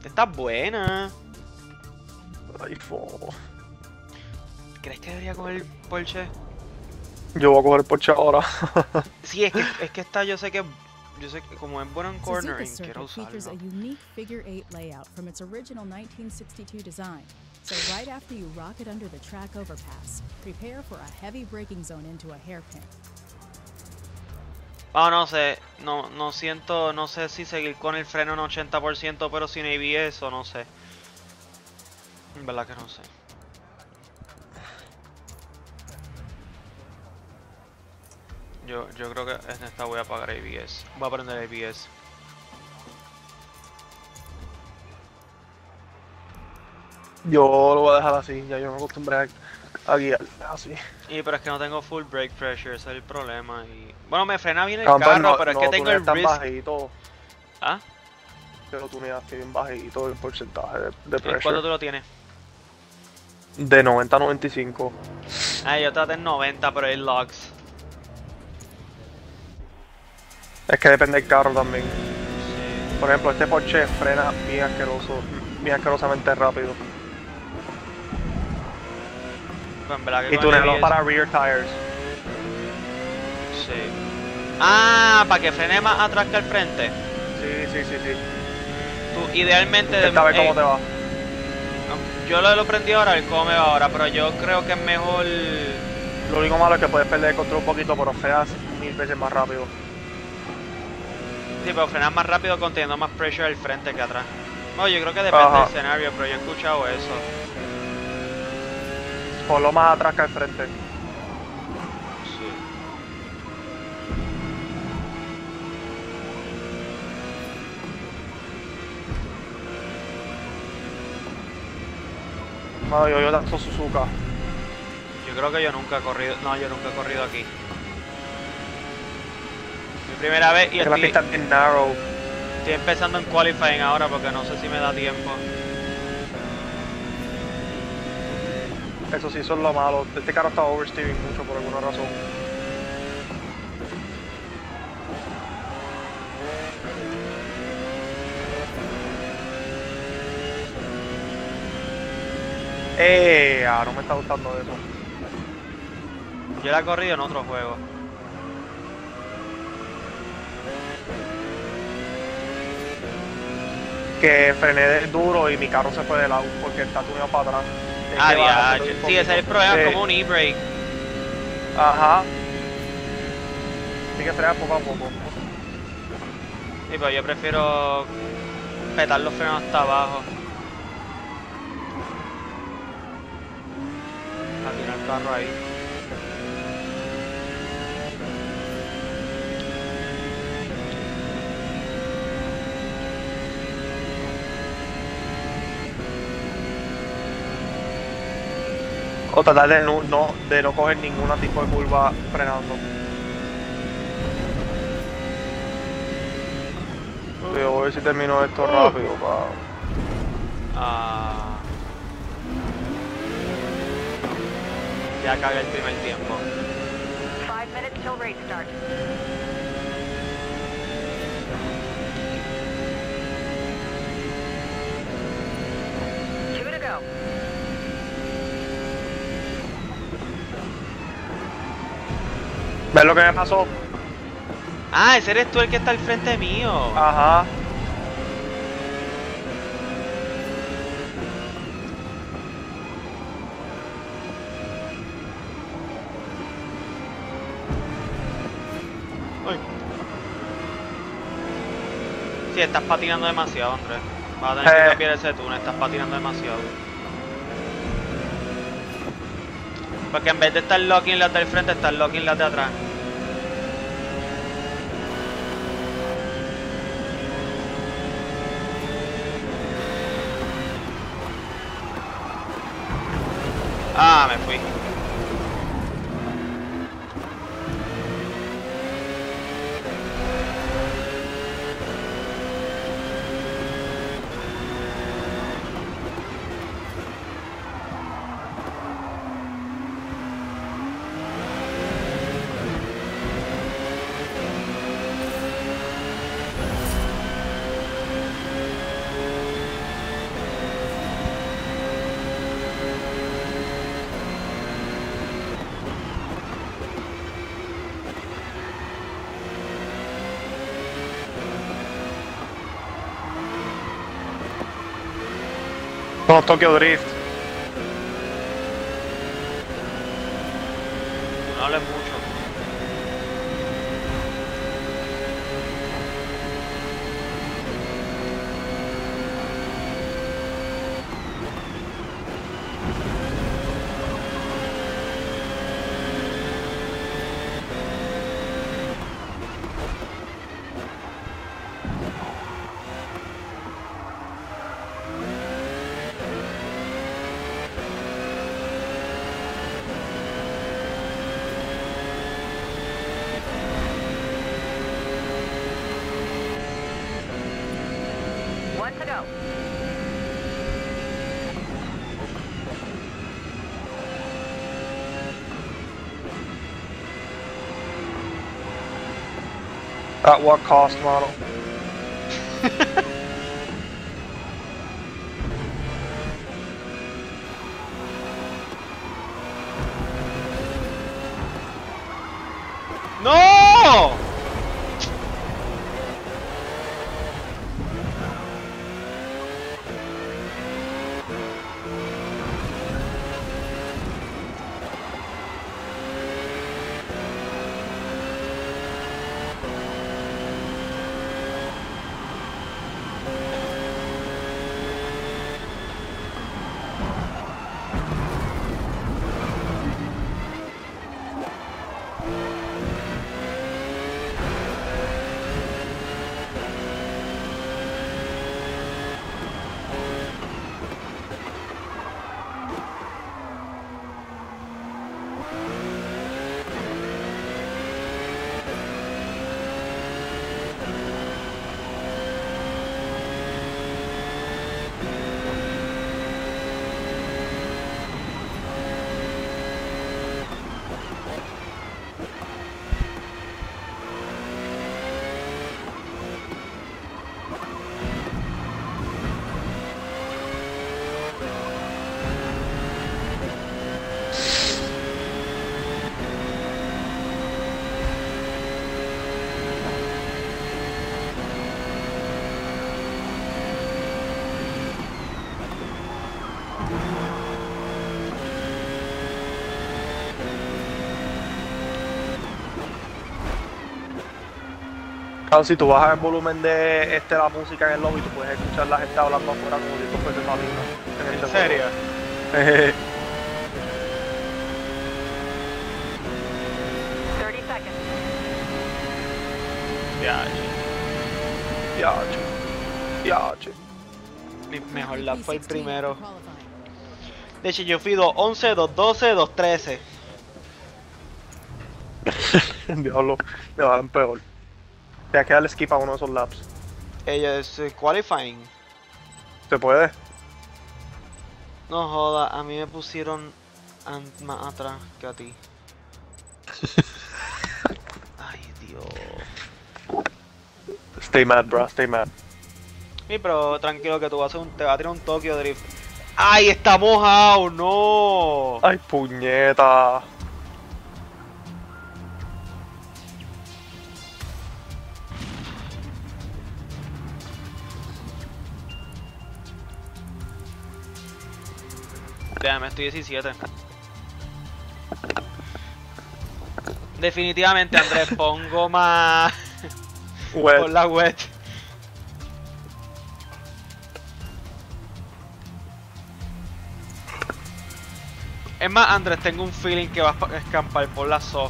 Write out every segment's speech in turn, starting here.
Está buena. Ay, fo. ¿Crees que debería coger Porsche? Yo voy a coger el Porsche ahora. Sí, es que esta yo sé que como es bueno en Suzuka cornering, quiero Circuit features a usarlo. unique figure-8 layout from its original 1962 design. So right after you rock it under the track overpass, prepare for a heavy braking zone into a hairpin. Ah, no sé, no sé si seguir con el freno en 80%, pero sin ABS o no sé. En verdad que no sé. Yo creo que en esta voy a apagar ABS. Voy a prender ABS. Yo lo voy a dejar así, ya yo me acostumbré a guiar así. Y pero es que no tengo full brake pressure, ese es el problema. Y bueno, me frena bien el Entonces, carro, pero es que tengo el tan risk. bajito, ¿Ah? que lo tuneaste bien bajito el porcentaje de ¿En cuánto pressure. tú lo tienes? De 90 a 95. Ah, yo traté en 90, pero hay logs. Es que depende del carro también. Sí. Por ejemplo, este Porsche frena bien asquerosamente rápido. Pues en verdad que Y con el tunealo ABS para rear tires. Sí. Ah, para que frene más atrás que al frente. Sí. Tú idealmente Esta vez cómo te va. yo lo prendí ahora, a ver cómo me va ahora, pero yo creo que es mejor. Lo único malo es que puedes perder el control un poquito, pero freas 1000 veces más rápido. Sí, pero frenar más rápido conteniendo más pressure al frente que atrás. No, yo creo que depende del escenario, pero yo he escuchado eso. Ponlo más atrás que al frente. Sí. No, yo tanto Suzuka. Yo creo que yo nunca he corrido. No, yo nunca he corrido aquí. Mi primera vez y Es que la pista es bien narrow. estoy empezando en qualifying ahora porque no sé si me da tiempo. Eso sí, eso es lo malo. Este carro está oversteering mucho por alguna razón. No me está gustando eso. Yo la he corrido en otro juego. Que frené duro y mi carro se fue de lado porque está tuneado para atrás. Ah, Tienes que bajar ya. un Sí, ese es el poquito. problema, Sí. como un e-brake. Ajá. Tienes que frenar poco a poco. Sí, pero yo prefiero petar los frenos hasta abajo. A tirar el carro ahí. O tratar de no coger ningún tipo de curva frenando. Yo voy a ver si termino esto rápido, pa. Ah, ya cagué el primer tiempo. 5 minutes till race start. Two to go. ¿Ves lo que me pasó? Ah, ese eres tú el que está al frente mío. Ajá. Ay. Sí, estás patinando demasiado, Andrés. Vas a tener que cambiar ese túnel, estás patinando demasiado. Porque en vez de estar locking las del frente, estás locking las de atrás. Ah, me fui. No, Tokyo Drift. No hables mucho. One to go. At what cost, mano? ¡No! Claro, si tú bajas el volumen de la música en el lobby, tú puedes escuchar la gente hablando afuera como si esto fuese Sabina. ¿En serio? Jeje. 30 seconds. Ya, Yache. Yache. mi mejor lap fue el P16 primero. for qualifying. De hecho, yo fui 2:11, 2:12, 2:13. Diablo, me va a dar peor. Tienes que darle skip a uno de esos laps. Ellos qualifying. ¿Se puede? No joda, a mí me pusieron más atrás que a ti. Ay, Dios. Stay mad, bro, stay mad. Sí, pero tranquilo que tú vas a hacer te va a tirar un Tokyo Drift. ¡Ay, está mojado! ¡No! Ay, puñeta. Déjame, estoy 17. Definitivamente, Andrés, pongo más... Wet. Con la wet. Es más, Andrés, tengo un feeling que vas a escampar por la soft.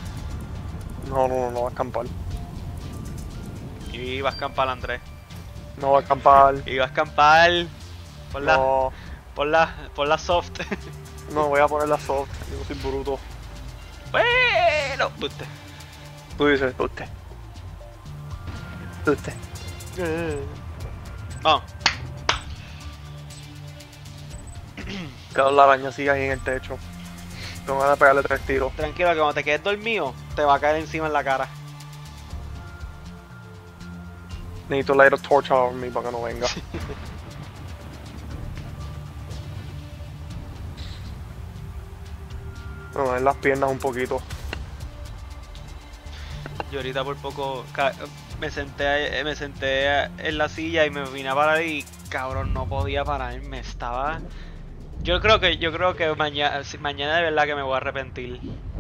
No va a acampar. Y vas a escampar, Andrés. No va a acampar. Y vas a escampar por la, No, por la soft. no voy a poner la soft. Yo soy bruto. Bueno, puta. Tú dices, usted. Usted. Vamos. Quedó la araña sigue ahí en el techo. Tengo ganas de pegarle 3 tiros. Tranquilo, que cuando te quedes dormido, te va a caer encima en la cara. Necesito light a torch on me para que no venga. No, en las piernas un poquito. Yo ahorita por poco Me senté en la silla y me vine a parar y cabrón no podía pararme, estaba. Yo creo que mañana de verdad que me voy a arrepentir.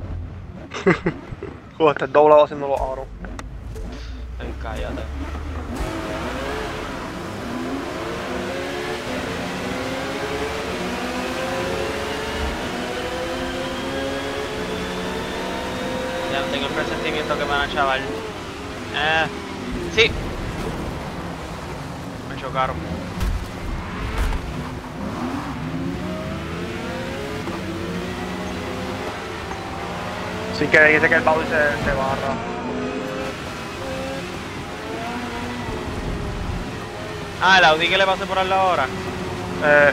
Como estás doblado haciendo los aros. Ay, cállate. Ya no tengo el presentimiento que me van a chaval. Sí. Me chocaron. Sin que dice que el Bowser se barra. Ah, el Audi que le pasé por al lado ahora. Eh,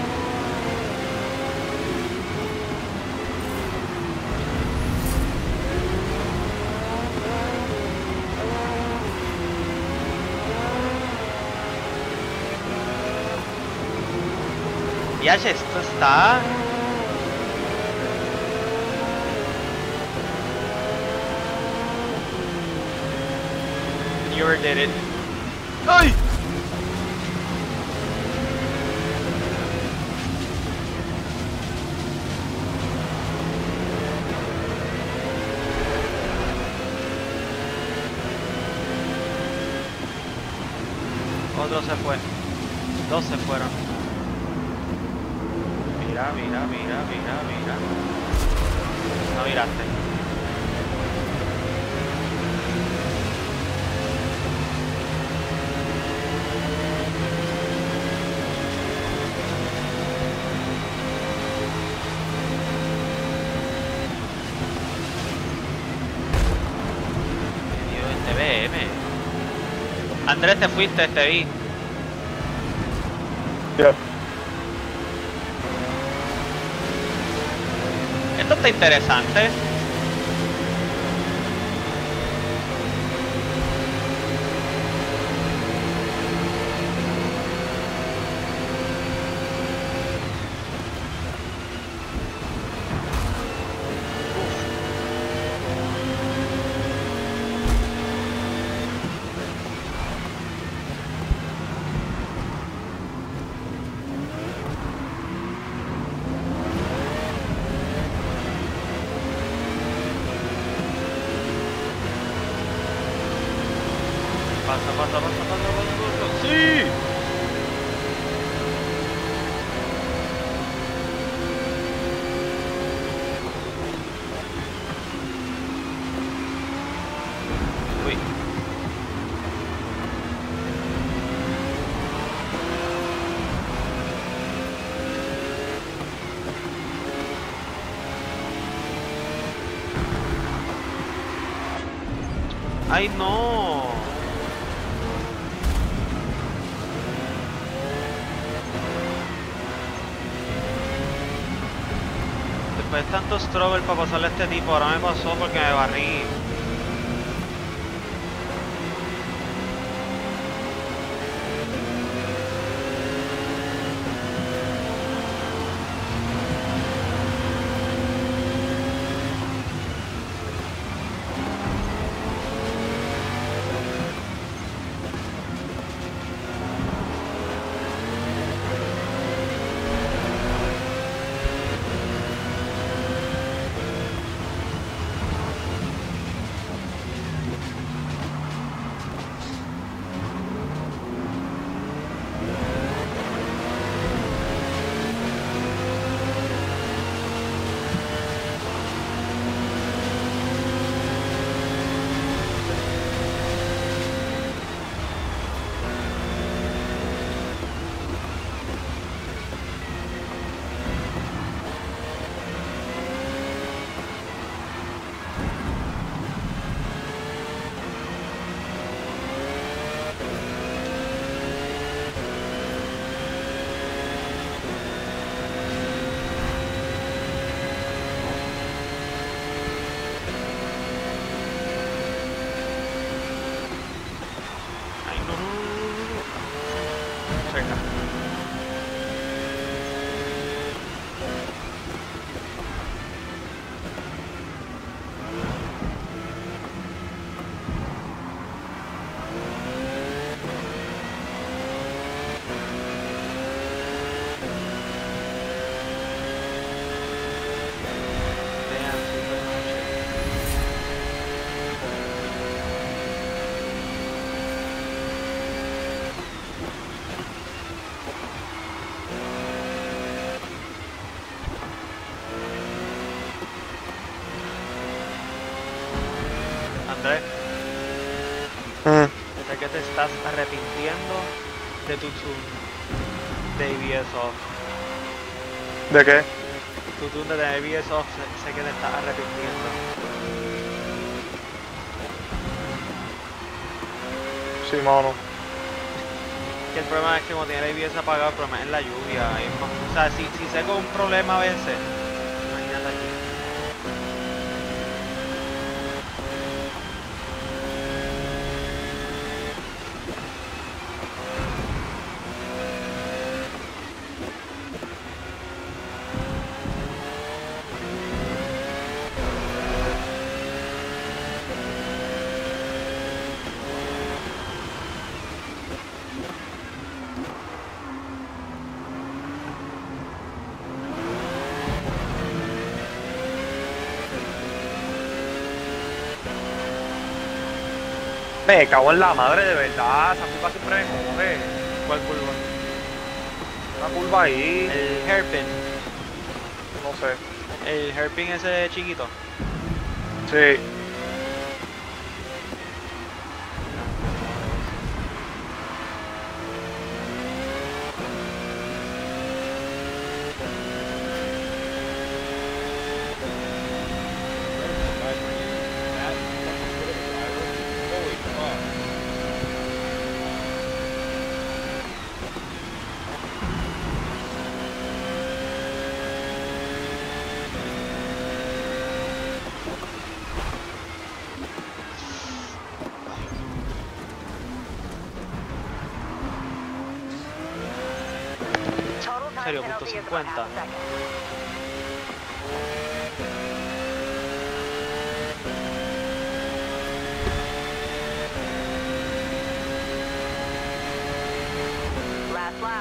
Ya, esto está. You already did it. ¡Ay! Otro se fue. Dos se fueron. Mira. No miraste. Dios, este BM. Andrés, te fuiste, te vi. yeah. Esto está interesante. Pasa. ¡Sí! Uy. ¡Ay, no! Después de tanto struggle para pasarle a este tipo, ahora me pasó porque me barrí. estás arrepintiendo de tu tune de ABS off. ¿De qué? Tu tune de ABS off, sé que te estás arrepintiendo. Sí, mano. Que el problema es que cuando tiene el ABS apagado, el problema es la lluvia. O sea, si sé que es un problema a veces, imagínate aquí. Me cago en la madre, de verdad. Esa curva siempre me coge. ¿Cuál curva? Una curva ahí. El hairpin. No sé. El hairpin ese chiquito. Sí. Total time serio, penalty punto is about 50. half a second. Last lap.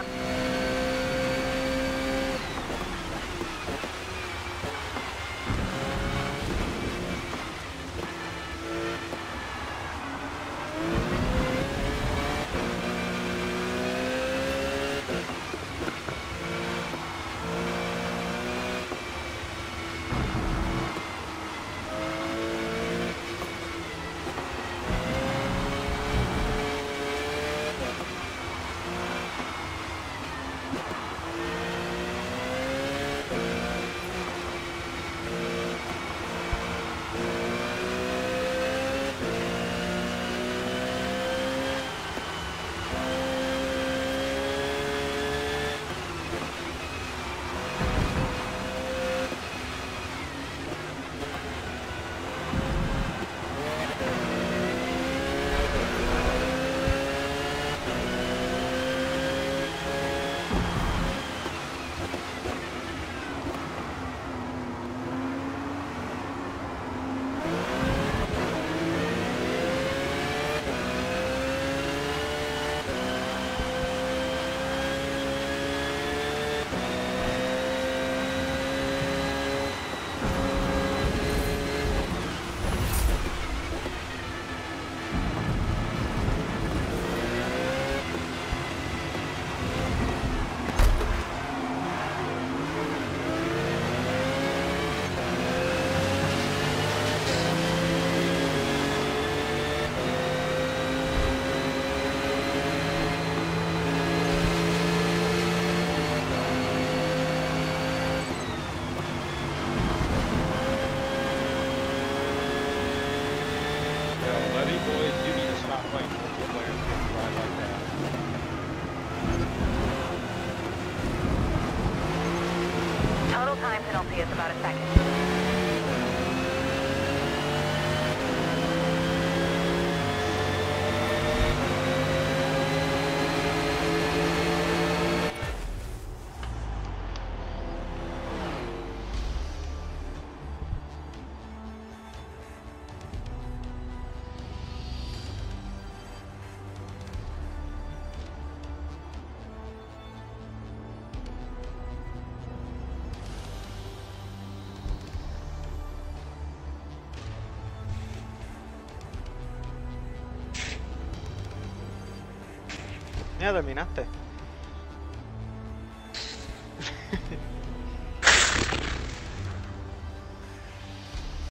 Total time penalty is about a second. Ya terminaste.